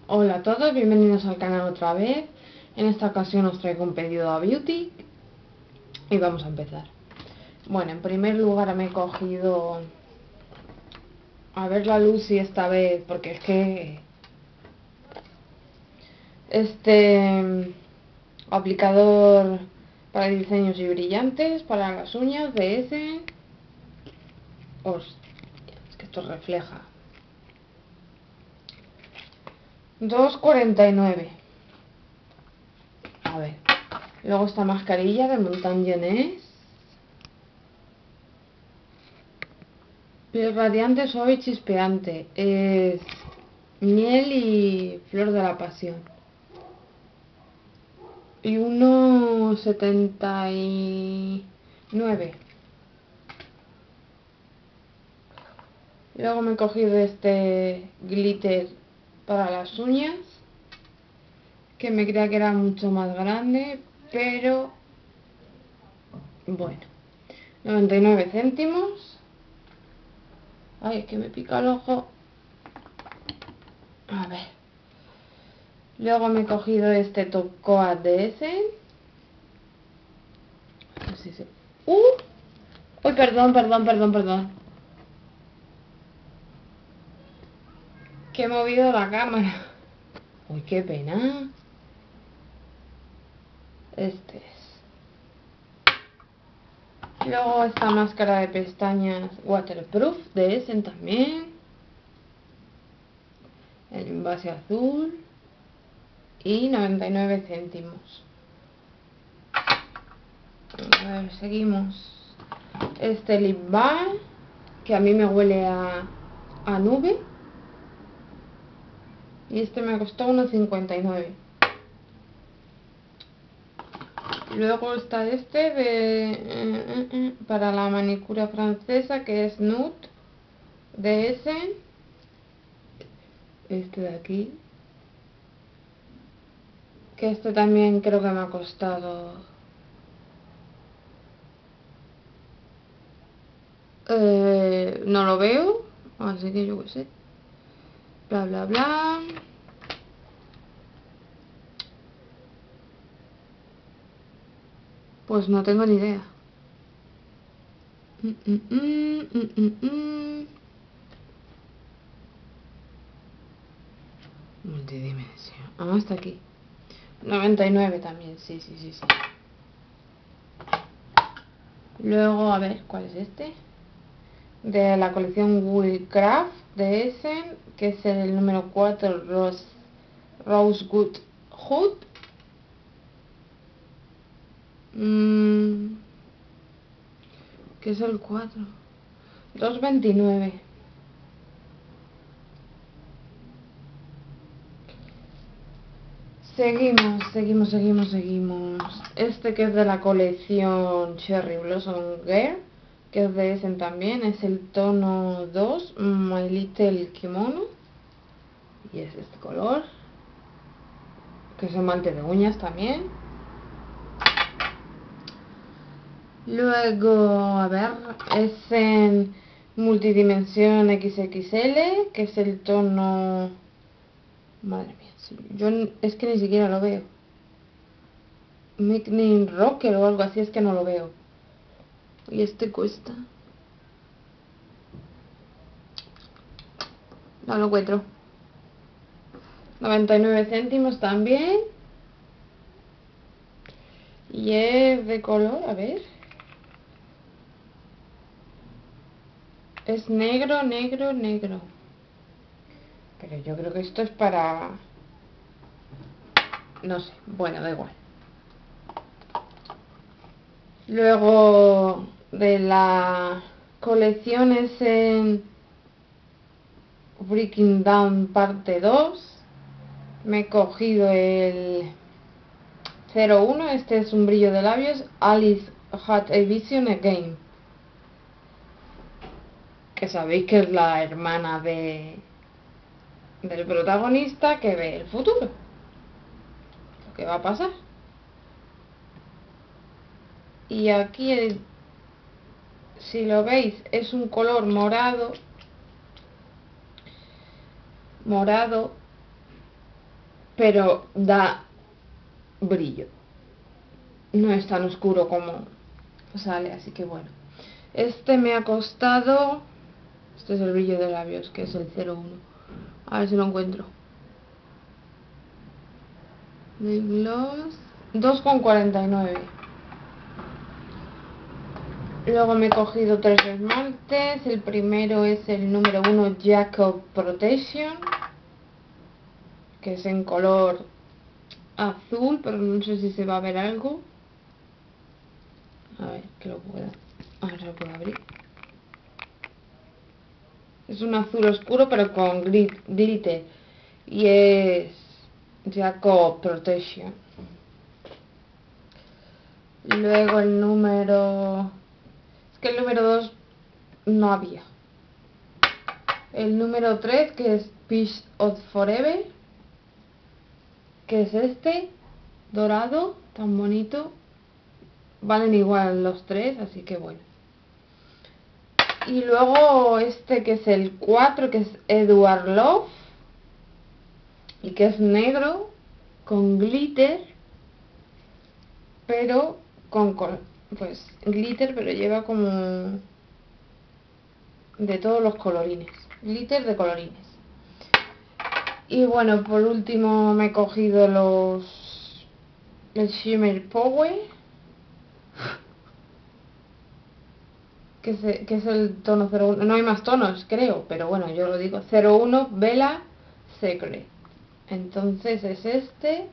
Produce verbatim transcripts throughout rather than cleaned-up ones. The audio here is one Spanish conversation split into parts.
Hola a todos, bienvenidos al canal otra vez. En esta ocasión os traigo un pedido a Beauty y vamos a empezar. Bueno, en primer lugar me he cogido, a ver la Lucy esta vez, porque es que este aplicador para diseños y brillantes para las uñas de ese. Hostia, es que esto refleja. dos cuarenta y nueve. A ver, luego esta mascarilla de Montagne. Piel radiante, suave y chispeante. Es miel y flor de la pasión. Y uno setenta y nueve. Luego me he cogido este glitter para las uñas, que me creía que era mucho más grande, pero bueno, noventa y nueve céntimos. Ay, es que me pica el ojo. A ver. Luego me he cogido este Top Coat de ese. Sí, sí. ¡Uh! Uy, perdón, perdón, perdón, perdón. Que he movido la cámara. Uy, qué pena. Este es. Luego esta máscara de pestañas waterproof de Essen también. El envase azul. Y noventa y nueve céntimos. A ver, seguimos. Este lip balm, que a mí me huele a, a nube. Y este me costó uno cincuenta y nueve. Luego está este de eh, eh, eh, para la manicura francesa, que es Nude de Essen. Este de aquí, que este también creo que me ha costado eh, no lo veo, así que yo qué sé, bla bla bla. Pues no tengo ni idea. mm, mm, mm, mm, mm, mm. Multidimensión. Ah, está aquí. noventa y nueve también, sí, sí, sí, sí. Luego, a ver, ¿cuál es este? De la colección Woolcraft de Essen, que es el número cuatro, Rose, Rosewood Hood. Mm, ¿Qué es el cuatro? dos veintinueve. Seguimos, seguimos, seguimos, seguimos. Este que es de la colección Cherry Blossom Girl, que es de Essen también, es el tono dos, My Little Kimono. Y es este color, que es esmalte de uñas también. Luego, a ver, es en multidimensión equis equis ele, que es el tono... Madre mía, yo es que ni siquiera lo veo. Nickname Rocker o algo así, es que no lo veo. Y este cuesta... No lo encuentro. noventa y nueve céntimos también. Y es de color, a ver. Es negro, negro, negro. Pero yo creo que esto es para... No sé, bueno, da igual. Luego de la colección es en Breaking Down parte dos. Me he cogido el cero uno. Este es un brillo de labios. Alice Had a Vision Again. Que sabéis que es la hermana de del protagonista que ve el futuro. Lo que va a pasar. Y aquí, si lo veis, es un color morado. Morado. pero da brillo. No es tan oscuro como sale, así que bueno. Este me ha costado... Este es el brillo de labios, que es el cero uno. A ver si lo encuentro. De gloss... dos con cuarenta y nueve. Luego me he cogido tres esmaltes. El primero es el número uno Jacob Protection, que es en color azul, pero no sé si se va a ver algo. A ver, que lo pueda... Ahora lo puedo abrir. Es un azul oscuro, pero con glitter. Y es Jacob Protection. Luego el número... Es que el número dos no había. El número tres, que es Peace of Forever, que es este, dorado, tan bonito. Valen igual los tres, así que bueno. Y luego este, que es el cuatro, que es Edward Love, y que es negro, con glitter, pero con color. Pues glitter, pero lleva como de todos los colorines. Glitter de colorines. Y bueno, por último me he cogido los... el Shimmer Power, que es, que es el tono cero uno. No hay más tonos, creo, pero bueno, yo lo digo. cero uno Bella Secret. Entonces es este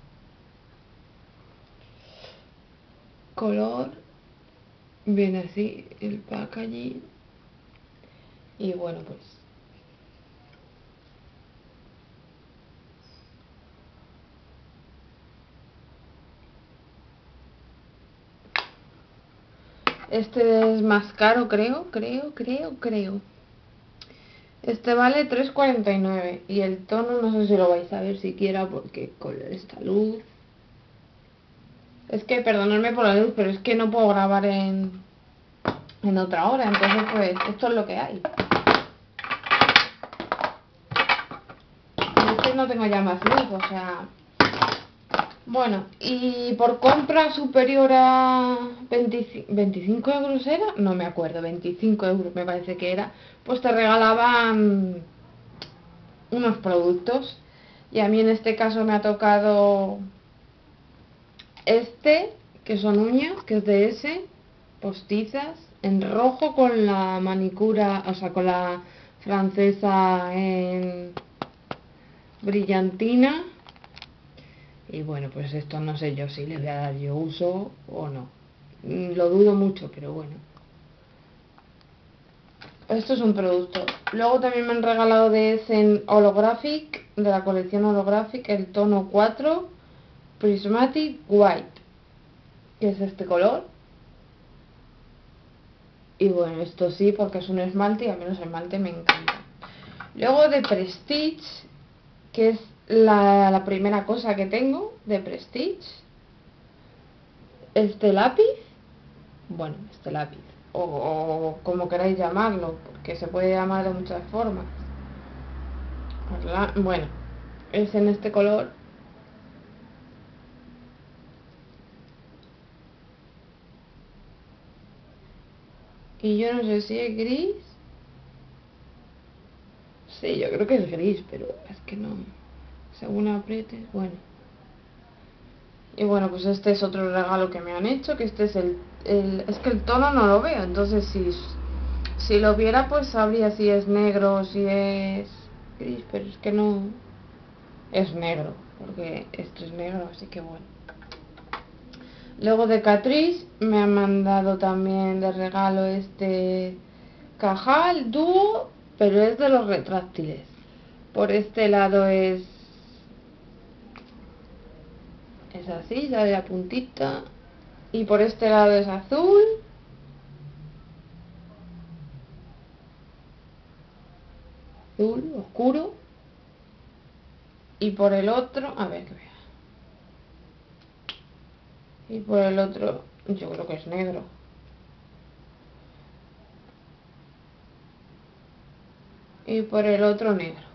color. Viene así el packaging. Y bueno, pues este es más caro, creo, creo, creo, creo. Este vale tres cuarenta y nueve. Y el tono no sé si lo vais a ver siquiera, porque con esta luz... Es que, perdonadme por la luz, pero es que no puedo grabar en, en otra hora. Entonces, pues, esto es lo que hay. Y es que no tengo ya más luz, o sea... Bueno, y por compra superior a veinticinco euros era, no me acuerdo, veinticinco euros me parece que era, pues te regalaban unos productos. Y a mí en este caso me ha tocado este, que son uñas, que es de ese, postizas, en rojo con la manicura, o sea, con la francesa en brillantina. Y bueno, pues esto no sé yo si le voy a dar yo uso o no. Lo dudo mucho, pero bueno. Esto es un producto. Luego también me han regalado de ese Holographic, de la colección Holographic, el tono cuatro Prismatic White, que es este color. Y bueno, esto sí, porque es un esmalte y a mí los esmaltes me encantan. Luego de Prestige, que es la, la primera cosa que tengo de Prestige. Este lápiz, bueno, este lápiz, o, o como queráis llamarlo, porque se puede llamar de muchas formas. Bueno, es en este color. Y yo no sé si es gris. Sí, yo creo que es gris, pero es que no. Según aprietes, bueno. Y bueno, pues este es otro regalo que me han hecho, que este es el... el es que el tono no lo veo, entonces si, si lo viera pues sabría si es negro o si es gris, pero es que no... Es negro, porque esto es negro, así que bueno. Luego de Catrice me han mandado también de regalo este Cajal Dúo, pero es de los retráctiles. Por este lado es es así, ya de la puntita, y por este lado es azul, azul oscuro, y por el otro, a ver que vea, y por el otro yo creo que es negro. Y por el otro negro.